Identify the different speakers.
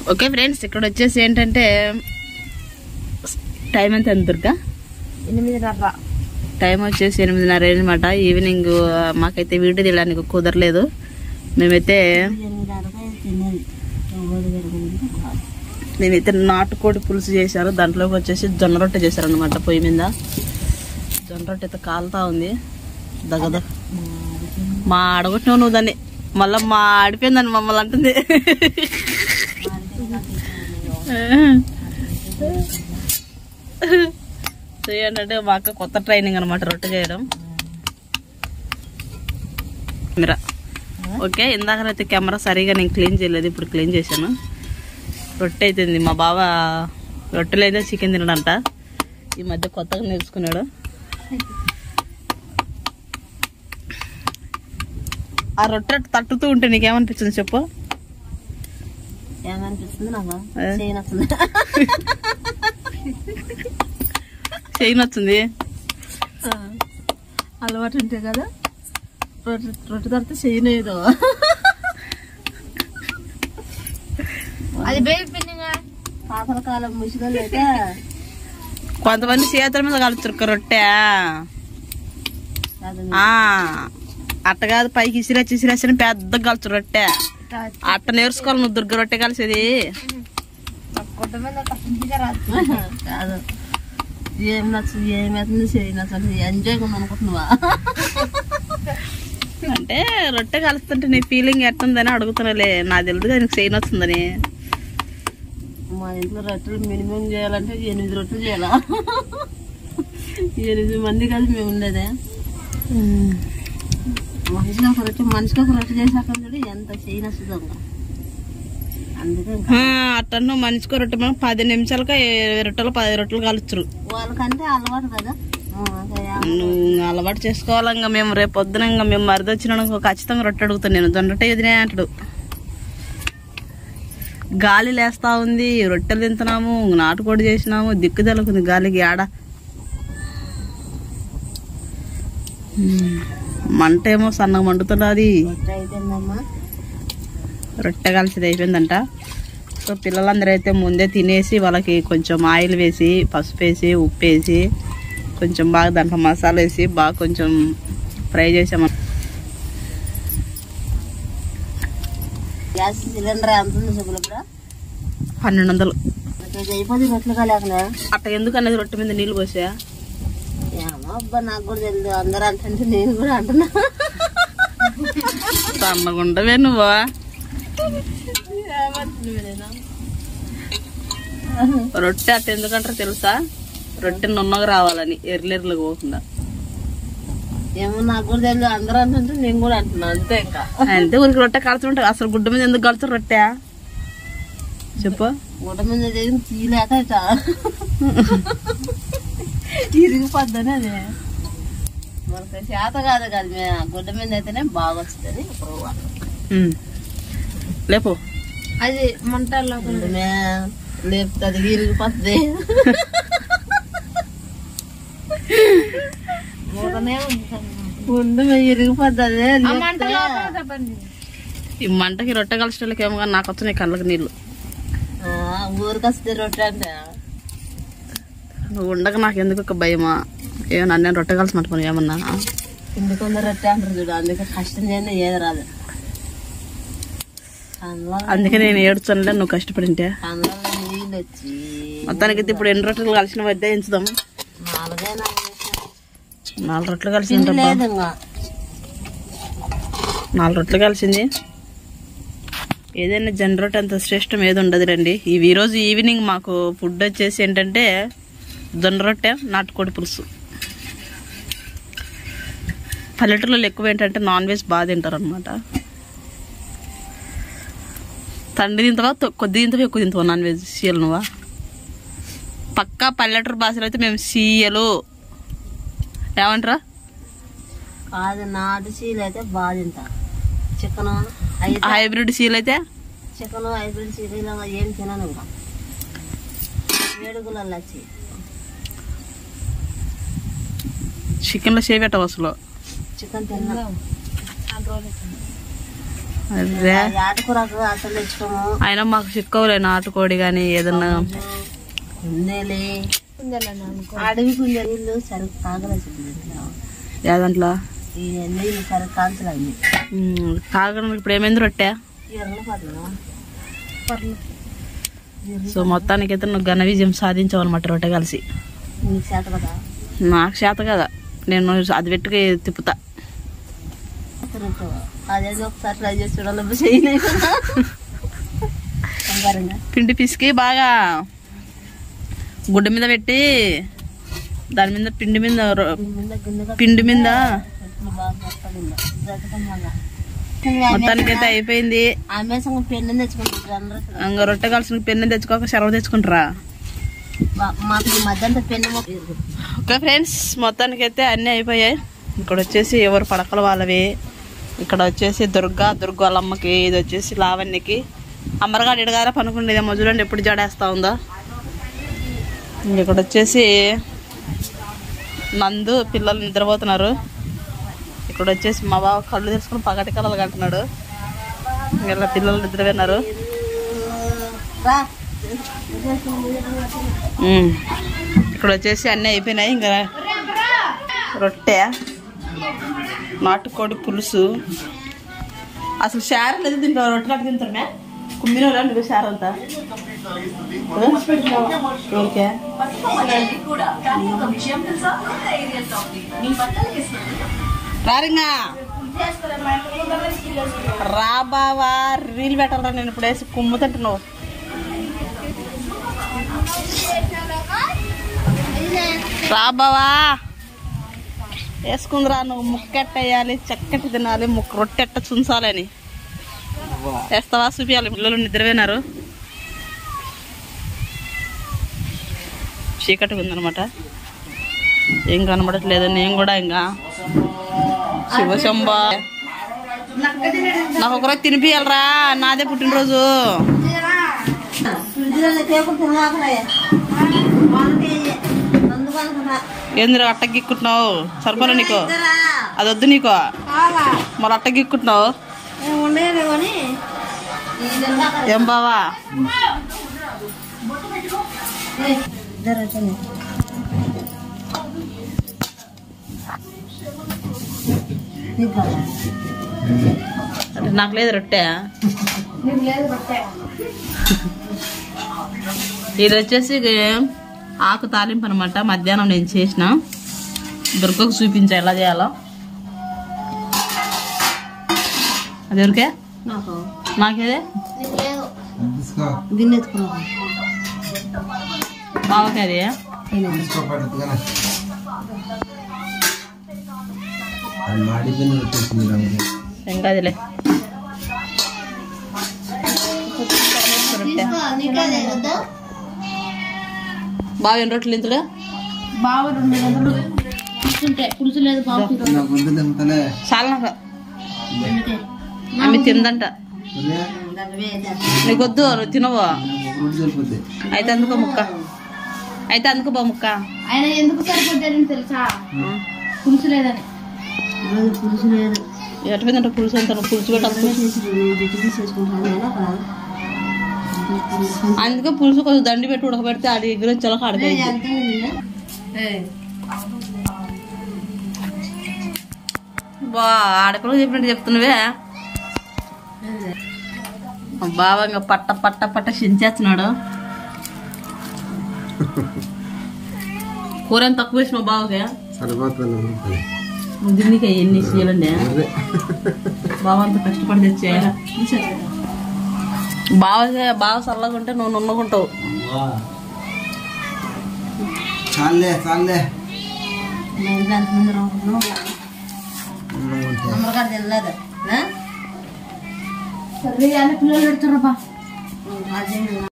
Speaker 1: Okay friends, ఇక్కడ వచ్చేసి ఏంటంటే టైం ఎంత దుర్గా?
Speaker 2: 8:30.
Speaker 1: టైం వచ్చేసి 8:30 అనమాట. ఈవినింగ్ మాకైతే వీడియో తీయడానికి కుదరలేదు. మేమైతే నాటుకోడి పులుసు చేశారు. దాంట్లోకి వచ్చేసి జొన్న రొట్టె చేశారు అనమాట. పొయ్యి మీద జొన్న రొట్టె అయితే కాలుతా ఉంది దగ్గర. మా అడగొట్టినావు నువ్వు దాన్ని, మళ్ళీ మా ఆడిపోయిందని మమ్మల్ని అంటుంది. ఏంటంటే మా అక్క కొత్త ట్రైనింగ్ అనమాట రొట్టె చేయడం. కెమెరా ఓకే, ఇందాకనైతే కెమెరా సరిగా నేను క్లీన్ చేయలేదు, ఇప్పుడు క్లీన్ చేశాను. రొట్టె అవుతుంది. మా బావ రొట్టెలు అయితే చికెన్ తినడంట. ఈ మధ్య కొత్తగా నేర్చుకున్నాడు. ఆ రొట్టె తట్టుతూ ఉంటే నీకేమనిపిస్తుంది చెప్పు?
Speaker 2: ఏమనిపిస్తుంది నాకు?
Speaker 1: చేయనొచ్చింది.
Speaker 2: అలవాటు ఉంటే కదా రొట్టె తడితే చేయలేదు. అది పాతల కాలం ముసుగులు అయితే
Speaker 1: కొంతమంది చేతుల మీద కలుచురు రొట్టె. అట్ట కాదు, పైకి ఇసిరేసి పెద్ద కలుచు రొట్టె. అట్ట నేర్చుకోవాలి నువ్వు దుర్గ రొట్టె కలిసేది.
Speaker 2: కాదు, ఏం నచ్చదు ఏమవుతుంది చేయి నచ్చదు ఎంజాయ్ అనుకుంటున్నావా?
Speaker 1: అంటే రొట్టె కలుస్తుంటే నీ ఫీలింగ్ ఎట్టుందని అడుగుతున్నాలే. నాకు తెలుసు నీకు చేయనొస్తుందని.
Speaker 2: మా ఇంట్లో రొట్టెలు మినిమం చేయాలంటే 8 రొట్టెలు చేయాలా? 8 మంది కలిసి మేము ఉండేదే. మనిషికి ఒక రొట్టె చేసాక ఎంత చేయనొస్తుందో. అందుకే
Speaker 1: అట్టను మనిషికో రొట్టె 10 నిమిషాలకి 20 రొట్టెలు 10 రొట్టెలు కలుచురు.
Speaker 2: వాళ్ళకంటే అలవాటు కదా,
Speaker 1: నువ్వు అలవాటు చేసుకోవాలి. ఇంకా మేము రేపు పొద్దున ఇంకా మేము మరిది వచ్చిన ఖచ్చితంగా రొట్టె అడుగుతాను నేను. జొన్న రొట్టె ఎదినే అంటాడు. గాలి లేస్తా ఉంది, రొట్టెలు తింటున్నాము, నాటుకోడి చేసినాము, దిక్కు తెలకుంది గాలికి ఆడ. మంట ఏమో సన్నగా మండుతున్నది. రొట్టె కలిసిది అయిపోయిందంట. సో పిల్లలందరూ అయితే ముందే తినేసి వాళ్ళకి కొంచెం ఆయిల్ వేసి, పసుపు వేసి, ఉప్పు వేసి, కొంచెం బాగా దాంట్లో మసాలా వేసి బాగా కొంచెం ఫ్రై చేసాము.
Speaker 2: గ్యాస్ సిలిండర్ ఎంత ఉంది చెప్పులు?
Speaker 1: 1200.
Speaker 2: అయిపోతుంది రొట్టెలు కాలేకనే.
Speaker 1: అట్ట ఎందుకు అనేది రొట్టె మీద నీళ్ళు పోసా?
Speaker 2: ఏమో అబ్బా, నాకు కూడా తెలియదు. అందరూ అంటే నేను కూడా అంటున్నా.
Speaker 1: సన్నగుండవే నువ్వు. రొట్టె అట్ట ఎందుకంటారు తెలుసా? రొట్టె నున్నగా రావాలని, ఎర్రగా పోకుండా.
Speaker 2: ఏమో నాకు కూడా తెలియదు. అందరూ అంటే నేను కూడా అంటున్నా అంతే. ఇంకా
Speaker 1: అంతే ఊరికి రొట్టె కాల్చుంటావు. అసలు గుడ్డ మీద ఎందుకు కాల్చుతారు రొట్టె చెప్పు?
Speaker 2: గుడ్డ మీద తీయలేక ఇరిగిపోద్దని అది మనకు చేత కాదు కదా. గుడ్డ మీద అయితేనే బాగా వస్తుంది.
Speaker 1: లేపు
Speaker 2: అది మంటల్లో లేపుతుంది, ఇరిగిపోతుంది. ఇరిగిపోతుంది.
Speaker 1: ఈ మంటకి రొట్టె కలిసేళ్ళకి ఏమో కానీ నాకు వచ్చినాయి కళ్ళకి నీళ్ళు.
Speaker 2: ఊరికి వస్తే రొట్టె అంటే
Speaker 1: నువ్వు ఉండక నాకు ఎందుకు ఒక భయమా? ఏమన్నా నేను రొట్టె కలిసి మట్టుకుని ఏమన్నా
Speaker 2: ఇందుకొందరు రొట్టె అంటారు చూడు. అందుకే కష్టం చేయండి ఏది రాదు.
Speaker 1: అందుకే నేను ఏడుచానులే నువ్వు కష్టపడింటే.
Speaker 2: నీళ్ళు వచ్చి
Speaker 1: మొత్తానికి ఇప్పుడు 2 రొట్టెలు కలిసిన వద్ద ఎంచుదాం. 4 రొట్టెలు కలిసింది. 4 రొట్టెలు కలిసింది. ఏదైనా జొన్న రొట్టె అంత శ్రేష్టం ఏది ఉండదు రండి. ఈరోజు ఈవినింగ్ మాకు ఫుడ్ వచ్చేసి ఏంటంటే జొన్న రొట్టె, నాటుకోడి పులుసు. పల్లెటూరులో ఎక్కువ ఏంటంటే నాన్ వెజ్ బాగా తింటారు అనమాట. తండ్రి తింటావా, కొద్ది తింటావా, ఎక్కువ తింటావా నాన్ వెజ్? సీయలు నువ్వా? పక్కా పల్లెటూరు భాషలో అయితే మేము సీయలు ఏమంటారా?
Speaker 2: అది నాటు సీలు అయితే బాగా తింటా. చికెన్
Speaker 1: హైబ్రిడ్ సీల్ అయితే
Speaker 2: చికెన్ హైబ్రిడ్ సీలు ఇలా ఏం తినను. ఇంకా వేడుకలలో వచ్చి
Speaker 1: చికెన్లో చేపెట్టవు అసలు.
Speaker 2: చికెన్ తిన్నా
Speaker 1: అదే
Speaker 2: ఆటకూరకు అసలు తెచ్చుకోము.
Speaker 1: అయినా మాకు చిక్కవులే నాటుకోడి కానీ ఏదన్నా
Speaker 2: కుందేలే అడవి కుందేలు సరుకు తాగలేదు
Speaker 1: ఏదంట్లో
Speaker 2: నీళ్ళు సరుకు కాల్చలు అయింది.
Speaker 1: తాగడం ఇప్పుడు ఏమైంది రొట్టె. సో మొత్తానికి అయితే నువ్వు ఘన విజయం సాధించావు అనమాట రొట్టె కలిసి.
Speaker 2: నీకు చేత కదా?
Speaker 1: నాకు చేత కదా, నేను అది పెట్టుకు తిప్పుతా.
Speaker 2: అదేదో ఒకసారి ట్రై చేసి చూడాలి చేయలేదు.
Speaker 1: పిండి పిసికి బాగా గుడ్డ మీద పెట్టి దాని మీద పిండి మీద మొత్తానికైతే అయిపోయింది.
Speaker 2: పెన్ను తెచ్చుకుంటారు
Speaker 1: ఇంకా రొట్టె కలిసిన పెన్ను తెచ్చుకోక సెలవు తెచ్చుకుంటారా?
Speaker 2: మధ్యంతా పెన్ను.
Speaker 1: ఓకే ఫ్రెండ్స్, మొత్తానికైతే అన్నీ అయిపోయాయి. ఇక్కడ వచ్చేసి ఎవరు పడకలు వాళ్ళవి. ఇక్కడ వచ్చేసి దుర్గా వాళ్ళమ్మకి, ఇది వచ్చేసి లావణ్యకి. అమ్మరగాడు ఇడగారా పనుకుండేదేమో చూడండి ఎప్పుడు జడేస్తా ఉందో. ఇక్కడ వచ్చేసి నందు పిల్లలు నిద్రపోతున్నారు. ఇక్కడ వచ్చేసి మా బావ కళ్ళు తెరుచుకుని పగటి కళలు కంటున్నాడు. ఇలా పిల్లలు నిద్రపోయినారు. ఇక్కడ వచ్చేసి అన్నీ అయిపోయినాయి. ఇంకా రొట్టె, నాటుకోడి పులుసు. అసలు షార్ లేదు తింటావు, రొట్టె అట్లా తింటారు. కుమ్మిన నువ్వు షార్ అంతా ఓకే. రారింగా రా బావా, రీల్ పెట్టాలరా. నేను ఇప్పుడు వేసి కుమ్ముతుంటున్నావు. రా బావా వేసుకుందిరా. నువ్వు ముక్కెట్ట వేయాలి, చక్కటి తినాలి, రొట్టెట్ట చుంచాలని వేస్తావా? చూపించాలి. పిల్లలు నిద్రపోయినారు. చీకటి ఉందనమాట, ఏం కనబడట్లేదు. నేను కూడా ఇంకా శివశంబ నాకు ఒకరోజు తినిపియాలరా, నాదే పుట్టినరోజు. ఏందిరా అట్ట గిక్కుంటున్నావు? సరిపోలే నీకు, అది వద్దు నీకు, మరి అట్ట గిక్కుంటున్నావు ఏం బావా? అంటే నాకు లేదు రొట్టె. ఇది వచ్చేసి ఆకు తాలింపు అనమాట. మధ్యాహ్నం నేను చేసిన, దుర్గకు చూపించా ఎలా చేయాలో. అది ఎవరికే? నాకేదే బావకే అది. ఇంకా అదిలే బాగా ఎన్ని రొట్టెలు ఇంతలో
Speaker 2: బాగా 2 గంటలు పులుసు లేదు
Speaker 1: చాలా నాకు ఆమె తిందంట. నీకు వద్దు, నువ్వు తినవు. అయితే అందుకో ముక్క, అయితే అందుకో బా ముక్క.
Speaker 2: ఆయన ఎందుకు సరిపోతాడని తెలుసా? పులుసు లేదని. పులుసు లేదు
Speaker 1: ఎట్లా పులుసు అంత పులుసు పెట్టాలి. అందుకే పులుసు కొంచెం దండి పెట్టి ఉడకబెడితే అది ఎగురు చలక ఆడతాయి. బా ఆడపిల్లలు చెప్పినట్టు చెప్తున్నావే. బాగా ఇంకా పట్ట చించేస్తున్నాడు. కూర ఎంత తక్కువ వేసినావు బావకే? దీనికి ఎన్ని చేయాలండి? బావ అంత కష్టపడి తెచ్చేయాలి. బాగా చల్లగా ఉంటే నువ్వు నున్నగుంటావు.
Speaker 2: పిల్లలు పెడుతున్నా